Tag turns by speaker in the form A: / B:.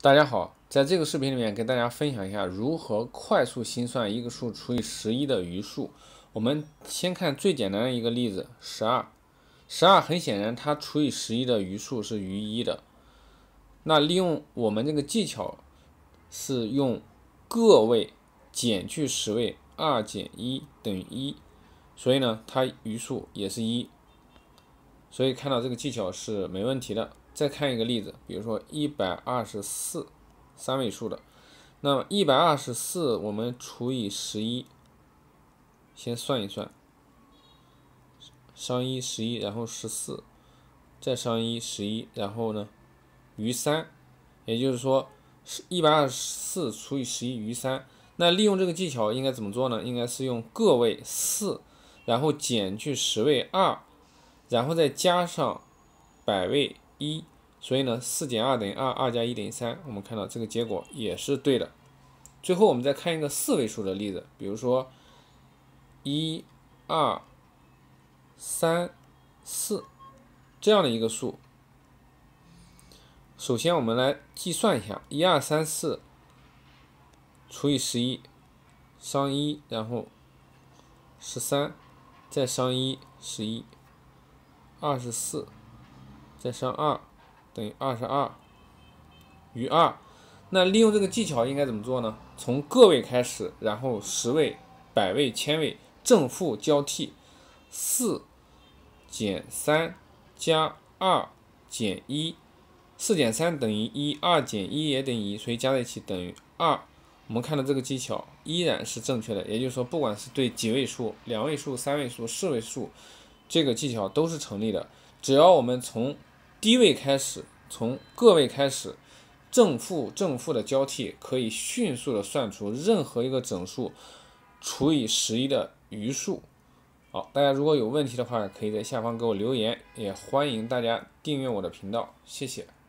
A: 大家好，在这个视频里面跟大家分享一下如何快速心算一个数除以11的余数。我们先看最简单的一个例子，12很显然它除以11的余数是余1的。那利用我们这个技巧是用个位减去10位，2减1等于1，所以呢它余数也是1，所以看到这个技巧是没问题的。再看一个例子，比如说124，三位数的，那么124我们除以11，先算一算，商1 11，然后14，再商1 11，然后呢余3，也就是说124除以11余3。那利用这个技巧应该怎么做呢？应该是用个位4，然后减去10位2，然后再加上百位1，所以呢4减2等于2，2加1等于3。我们看到这个结果也是对的。最后我们再看一个4位数的例子，比如说1、2、3、4这样的一个数。首先我们来计算一下，1234除以11，商1，然后13，再商1 11， 24，再商2等于22，余2。那利用这个技巧应该怎么做呢？从个位开始，然后10位、百位、千位正负交替，4减3加2减1，4减3等于1，2减1也等于1，所以加在一起等于2。我们看到这个技巧依然是正确的，也就是说，不管是对几位数、2位数、3位数、4位数，这个技巧都是成立的。只要我们从低位开始，从个位开始，正负的交替，可以迅速的算出任何一个整数除以11的余数。好，大家如果有问题的话，可以在下方给我留言，也欢迎大家订阅我的频道，谢谢。